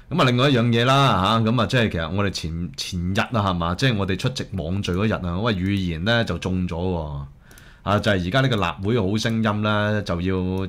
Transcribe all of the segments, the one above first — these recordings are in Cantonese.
咁啊，另外一樣嘢啦嚇，咁啊，即係其實我哋前日啊，係嘛，即係我哋出席網聚嗰日啊，喂預言咧就中咗喎，啊就係而家呢個立會好聲音咧就要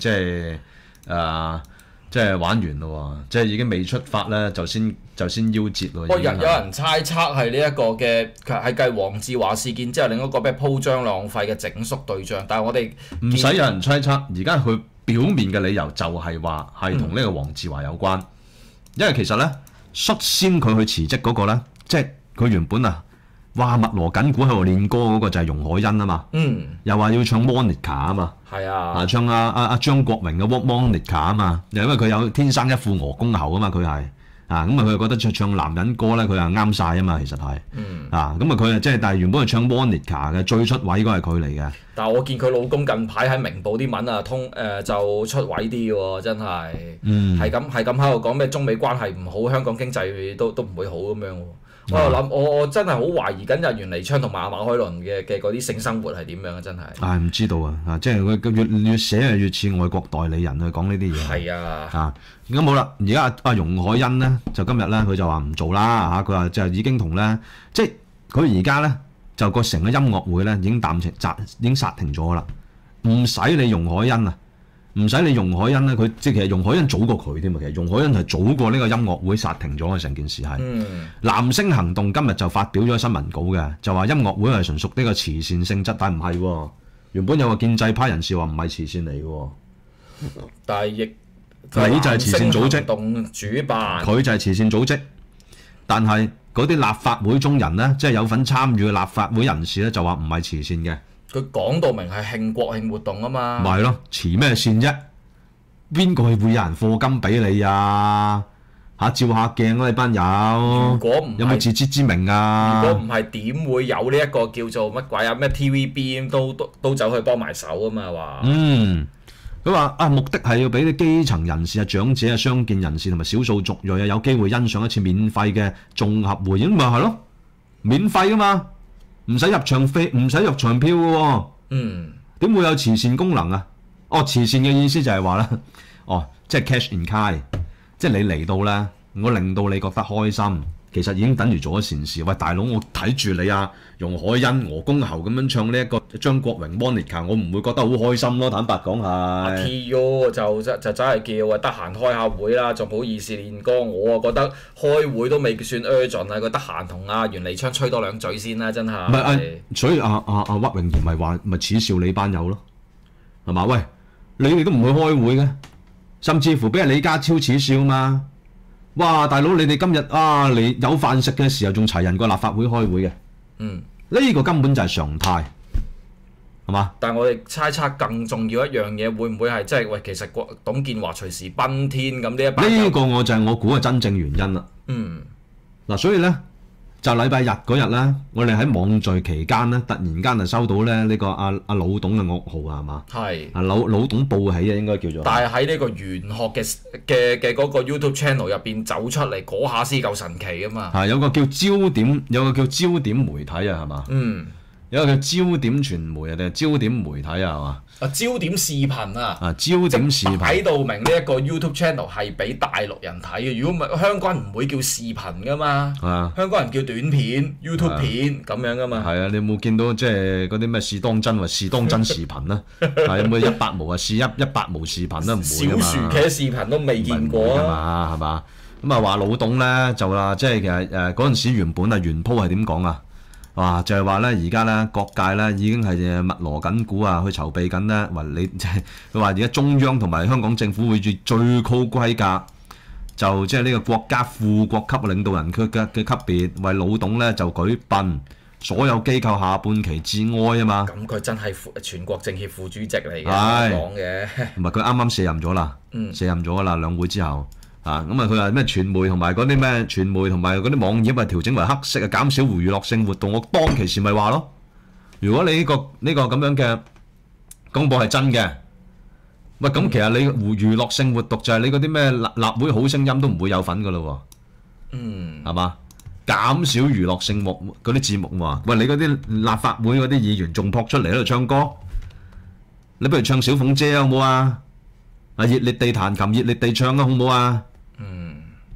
即係玩完咯喎，即係已經未出發咧就先夭折咯。 有人猜測係呢一個嘅係繼黃志華事件之後，另一個咩鋪張浪費嘅整肅對象，但係我哋唔使有人猜測，而家佢表面嘅理由就係話係同呢個黃志華有關，因為其實咧率先佢去辭職嗰個咧，即係佢原本啊話密鑼緊鼓喺度練歌嗰個就係容海恩啊嘛，又話要唱 Monica 啊嘛， 係啊， 唱阿張國榮嘅 Monica 啊嘛，又因為佢有天生一副鵝公喉啊嘛，佢係。咁佢覺得唱男人歌咧，佢係啱晒啊嘛，其實係，咁啊佢即係，但係原本係唱 Monica 嘅，最出位嗰係佢嚟嘅。 但係我見佢老公近排喺明報啲文啊，就出位啲喎，真係，係咁喺度講咩中美關係唔好，香港經濟都唔會好咁樣喎。我又諗，我真係好懷疑緊日袁彌昌同埋阿馬海倫嘅嗰啲性生活係點樣啊！真係。唔知道啊！即係佢越寫係越似外國代理人去講呢啲嘢。係啊。 咁好啦，而家阿容海恩咧，就今日咧佢就話唔做啦嚇，佢話就已經同咧，即係佢而家咧就個成個音樂會咧已經已經煞停咗啦，唔使你容海恩啊！唔使你容海恩咧，佢即係其實容海恩早過佢添啊！其實容海恩係早過呢個音樂會煞停咗嘅成件事係。藍星行動今日就發表咗新聞稿嘅，就話音樂會係純屬呢個慈善性質，但唔係喎。原本有個建制派人士話唔係慈善嚟嘅喎。 但係亦你就係慈善組織， 主辦佢就係慈善組織，但係嗰啲立法會中人咧，即係有份參與嘅立法會人士咧，就話唔係慈善嘅。 佢講到明係慶國慶活動啊嘛， 咪係咯，慈咩善啫？邊個係會有人課金俾你啊？照下鏡啊！你班友， 如果唔有冇自知之明啊？ 如果唔係點會有呢一個叫做乜鬼啊？咩 TVB 都走去幫埋手啊嘛話。佢話目的係要俾啲基層人士啊、長者啊、傷健人士同埋少數族裔啊有機會欣賞一次免費嘅綜合匯演，咪係咯，免費噶嘛。唔使入場費，唔使入場票嘅喎。點會有慈善功能啊？慈善嘅意思就係話咧，即係 cash in kind，即係你嚟到咧，我令到你覺得開心，其實已經等於做咗善事。喂，大佬，我睇住你啊，容海恩、鵝公喉咁樣唱呢一個張國榮 Monica， 我唔會覺得好開心咯。坦白講係。T.U. 就真係叫啊，得閒開下會啦，仲唔好意思練歌。我覺得開會都未算 urgent 啊，佢得閒同阿袁彌昌吹多兩嘴先啦，真係。 唔係所以屈穎妍咪話咪恥笑你班友咯，係嘛？喂，你哋都唔去開會嘅，甚至乎俾阿李家超恥笑嘛。哇！大佬，你哋今日你有飯食嘅時候仲齊人過立法會開會嘅，呢個根本就係常態，係嘛？ 但係我哋猜測更重要一樣嘢，會唔會係即係喂？其實董建華隨時奔天咁呢一班？ 呢個我就係我估嘅真正原因啦。所以咧就禮拜日嗰日咧，我哋喺網聚期間咧，突然間就收到咧呢個阿老董嘅噩耗啊，係嘛？係老董報喜啊，應該叫做。 但係喺呢個玄學嘅嗰個 YouTube channel 入邊走出嚟嗰下先夠神奇啊嘛！ 有個叫焦點媒體啊，係嘛？有個叫焦點傳媒啊，定係焦點媒體啊，係嘛？ 焦點視頻啊！ 焦點視頻擺到明呢一個 YouTube channel 係俾大陸人睇嘅。如果唔係香港人唔會叫視頻噶嘛，香港人叫短片、YouTube 片咁樣噶嘛。 係啊，你有冇見到即係嗰啲咩試當真或試當真視頻啊？有冇100毛啊試100毛視頻啊？唔會啊嘛。 小薯茄視頻都未見過啊，係嘛？咁啊話老董咧就話即係其實嗰陣時原本原鋪係點講啊？就係話咧，而家咧各界咧已經係密鑼緊鼓啊，去籌備緊咧。話你即係佢話而家中央同埋香港政府會以最高規格，就即係呢個國家副國級領導人嘅級別，為老董咧就舉殯，所有機構下半旗致哀啊嘛。 咁佢真係全國政協副主席嚟嘅，講嘅。 唔係佢啱啱卸任咗啦，卸任咗啦，兩會之後。佢話咩傳媒同埋嗰啲網頁調整為黑色啊，減少娛樂性活動。我當其時咪話咯，如果你呢個咁樣嘅公佈係真嘅，喂咁其實你娛樂性活動就係你嗰啲咩立會好聲音都唔會有份噶咯喎，係嘛？減少娛樂性嗰啲節目喎，喂你嗰啲立法會嗰啲議員仲撲出嚟喺度唱歌，你不如唱小鳳姐好唔好啊？熱烈地彈琴，熱烈地唱啊，好唔好啊？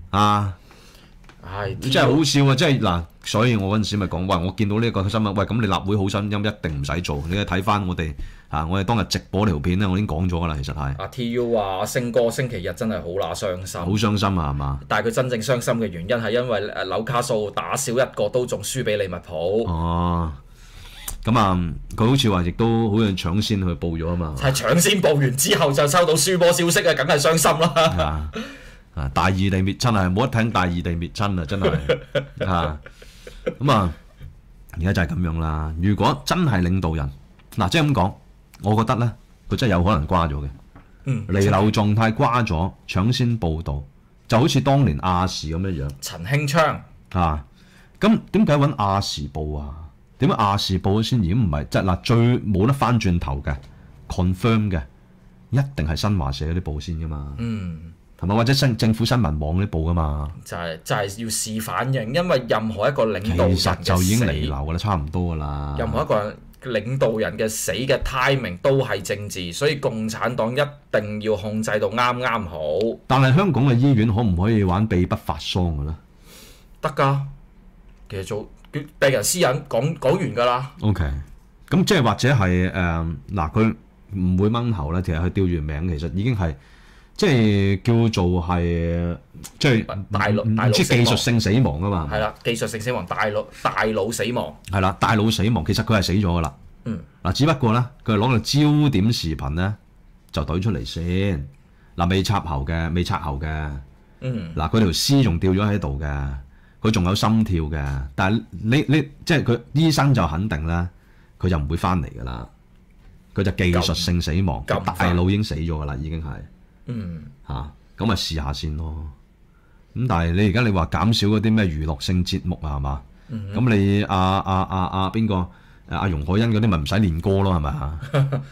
啊！ 唉， 真係好笑啊！即係嗱，所以我嗰陣時咪講話，我見到呢一個新聞，喂，咁你立會好聲音一定唔使做，你睇翻我哋我哋當日直播條片咧，我已經講咗噶啦，其實係。 阿 TU 話阿星哥星期日真係好乸傷心， 好傷心啊，係嘛？ 但係佢真正傷心嘅原因係因為紐卡素打少一個都仲輸俾利物浦。 哦，咁啊，佢好似話亦都好似搶先去報咗啊嘛。 係搶先報完之後就收到輸波消息啊，梗係傷心啦。 大義地滅親係冇得聽，大義地滅親啊，真係咁啊，而家就係咁樣啦。如果真係領導人即係咁講，我覺得咧，佢真係有可能瓜咗嘅。彌留狀態瓜咗，搶先報導，就好似當年亞視咁樣樣。 陳興昌咁點解揾亞視報啊？點解亞視報先？如果唔係即係最冇得翻轉頭嘅 confirm 嘅，一定係新華社嗰啲報先噶嘛。係咪或者政府新聞網啲報噶嘛？就係要示反應，因為任何一個領導人其實就已經彌留㗎啦，差唔多㗎啦。 任何一個領導人嘅死嘅 timing 都係政治，所以共產黨一定要控制到啱啱好。 但係香港嘅醫院可唔可以玩秘不發喪嘅咧？ 得㗎，其實做病人私隱講完㗎啦。 OK，咁即係或者係佢唔會掹頭咧，其實佢吊住名，其實已經係。即係叫做係，即係大腦即係技術性死亡啊嘛。 係啦，技術性死亡，大腦死亡。係啦，大腦死亡，其實佢係死咗噶啦。只不過咧，佢係攞個焦點視頻咧就懟出嚟先。未插喉嘅，未插喉嘅。佢條絲仲吊咗喺度嘅，佢仲有心跳嘅。但係你即係佢醫生就肯定咧，佢就唔會翻嚟噶啦。佢就技術性死亡，大腦已經死咗噶啦，已經係。咁咪試下先咯。咁但係你而家你話減少嗰啲咩娛樂性節目啊，係嘛？咁你邊個阿容海恩嗰啲咪唔使練歌咯，係咪啊？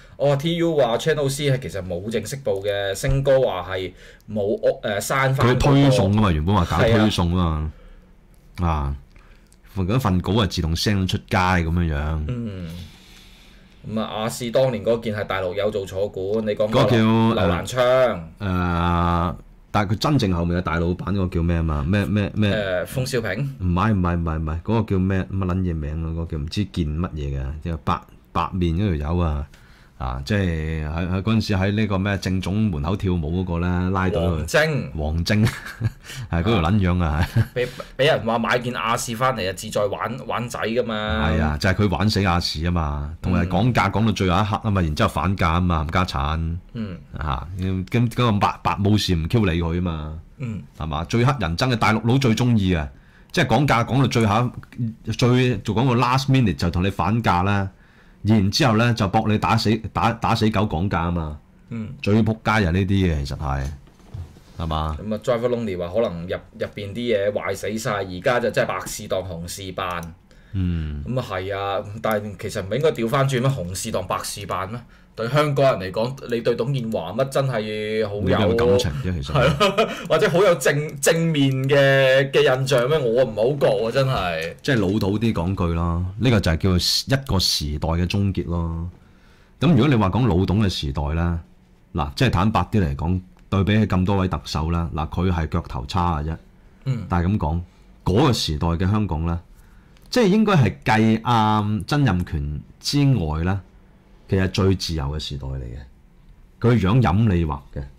TU 話 Channel C 係其實冇正式報嘅，星哥話係冇刪翻。 佢推送啊嘛，原本話搞推送啊嘛。嗰份稿係自動 send 出街咁樣樣。 咁亞視當年嗰件係大陸有做坐館，你講嗰個叫劉蘭昌。 但係佢真正後面嘅大老闆嗰個叫咩啊嘛？咩？ 封少平？ 唔係，嗰個叫咩乜撚嘢名啊？嗰個叫唔知見乜嘢嘅，叫白面嗰條友啊！即係喺嗰陣時喺呢個咩正總門口跳舞嗰個咧，拉到佢。王晶係嗰條撚樣啊！ 俾人話買件亞視翻嚟啊，志在玩仔噶嘛。係啊，就係佢玩死亞視啊嘛，同埋講價講到最後一刻啊嘛，然之後反價啊嘛，冚家產。咁嗰個白武士唔 Q 理佢啊嘛。係嘛？最乞人憎嘅大陸佬最中意啊，即係講價講到最後就講個 last minute 就同你反價啦。然之後咧就搏你打死狗講價啊嘛，最撲街啊呢啲嘢其實係嘛？ 咁Driver Lonely 話可能入邊啲嘢壞死晒，而家就真係白事當紅事辦。咁係啊，但係其實唔係應該調翻轉咩？紅事當白事辦咩？對香港人嚟講，你對董建華乜真係好有感情啫，其實係咯，或者好有正面嘅印象咩？我唔係好覺啊，真係。 即係老土啲講句咯，呢個就係叫做一個時代嘅終結咯。咁如果你話講老董嘅時代咧，即係坦白啲嚟講，對比起咁多位特首啦，佢係腳頭差嘅啫。但係咁講，嗰個時代嘅香港咧，即係應該係繼曾蔭權之外咧。其實最自由嘅時代嚟嘅，佢樣任你畫嘅，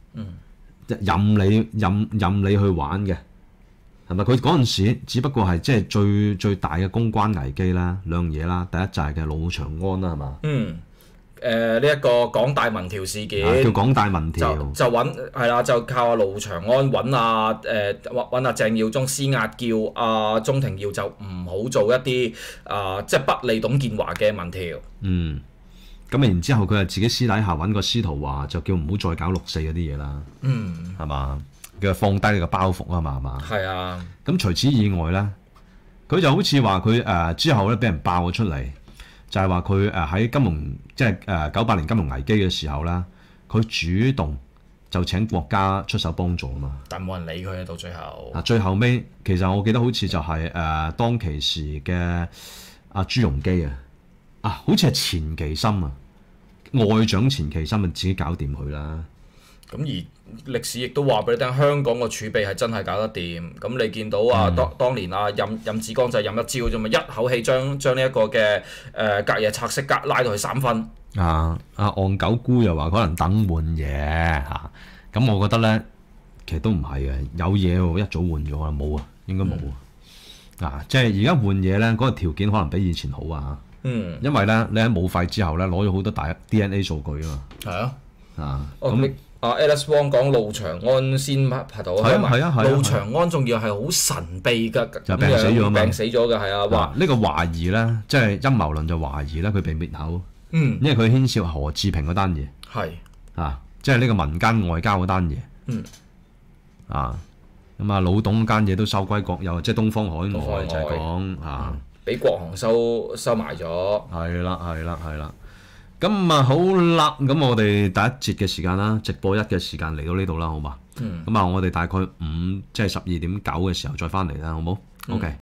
任你去玩嘅，係咪？佢嗰陣時只不過係即係最大嘅公關危機啦，兩樣嘢啦。第一就係嘅老長安啦，係嘛？ 呢一個港大民調事件， 叫港大民調， 就揾係啦，就靠阿盧長安揾阿鄭耀宗施壓，叫阿鍾庭耀就唔好做一啲即係不利董建華嘅民調。 咁然之後佢係自己私底下揾個司徒華，就叫唔好再搞6·4嗰啲嘢啦。係嘛？叫放低你個包袱啊嘛，係嘛？ 係啊。咁除此以外咧，佢就好似話佢之後咧俾人爆咗出嚟，就係話佢喺金融即係98年金融危機嘅時候啦，佢主動就請國家出手幫助啊嘛。 但冇人理佢啊，到最後。 最後尾其實我記得好似就係當其時嘅阿朱鎔基啊，好似係錢其琛啊，外長錢其琛咪自己搞掂佢啦。 咁而歷史亦都話俾你聽，香港個儲備係真係搞得掂。咁你見到啊，當年啊任志剛就係任一招啫嘛，一口氣將呢一個嘅隔夜拆息拉到去3分。 戇九姑又話可能等換嘢嚇，咁我覺得咧其實都唔係嘅，有嘢喎一早換咗啦，冇啊，應該冇啊。即係而家換嘢咧，嗰個條件可能比以前好啊。因為咧你喺武肺之後咧攞咗好多大 DNA 數據啊嘛。係啊。咁 Alex Wong 講路長安先拍到路長安仲要係好神秘㗎， 就病死咗嘛， 病死咗㗎係啊。話呢個懷疑咧，即係陰謀論就懷疑咧佢被滅口。因為佢牽涉何志平嗰單嘢。係。即係呢個民間外交嗰單嘢。咁啊老董間嘢都收歸國有，即係東方海外就係講俾國航收埋咗。 係啦。咁啊好啦，咁我哋第一節嘅時間啦，直播1嘅時間嚟到呢度啦，好嘛？咁啊我哋大概5即係12點9嘅時候再翻嚟啦，好冇？OK。